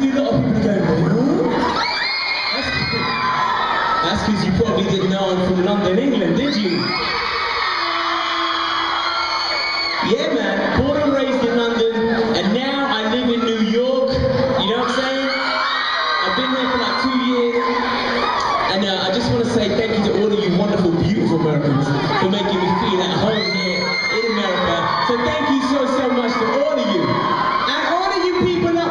see a lot of people going, huh? That's because you probably didn't know I'm from London, England, did you? Yeah, man, born and raised in London, and now I live in New York, you know what I'm saying? I've been here for like 2 years, and I just want to say thank you to all of you wonderful, beautiful Americans for making me feel at home here in America. So thank you so much to all of you. And all of you people